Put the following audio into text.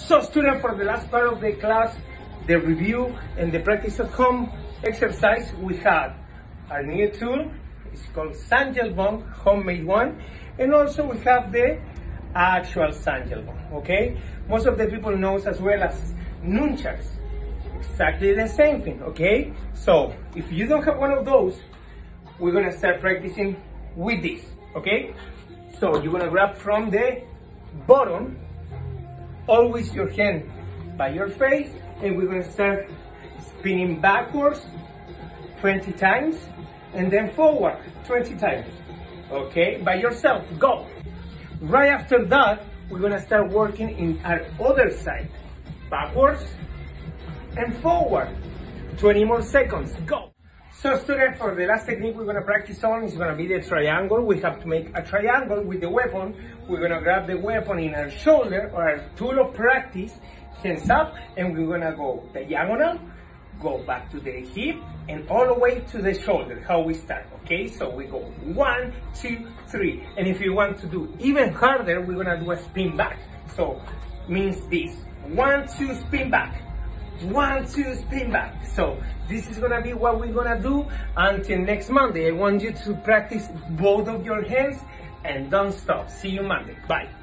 So students, for the last part of the class, the review and the practice at home exercise, we had our new tool. It's called Sangelbond, homemade one. And also we have the actual Sangelbond, okay? Most of the people knows as well as nunchucks. Exactly the same thing, okay? So if you don't have one of those, we're gonna start practicing with this, okay? So you're gonna grab from the bottom, always your hand by your face, and we're gonna start spinning backwards 20 times, and then forward 20 times, okay? By yourself, go. Right after that, we're gonna start working in our other side, backwards and forward, 20 more seconds, go. So students, for the last technique we're gonna practice on is gonna be the triangle. We have to make a triangle with the weapon. We're gonna grab the weapon in our shoulder, or our tool of practice, hands up, and we're gonna go diagonal, go back to the hip, and all the way to the shoulder, how we start, okay? So we go 1, 2, 3. And if you want to do even harder, we're gonna do a spin back. So means this, 1, 2, spin back. 1, 2, spin back. So this is gonna be what we're gonna do until next Monday. I want you to practice both of your hands and don't stop. See you Monday. Bye.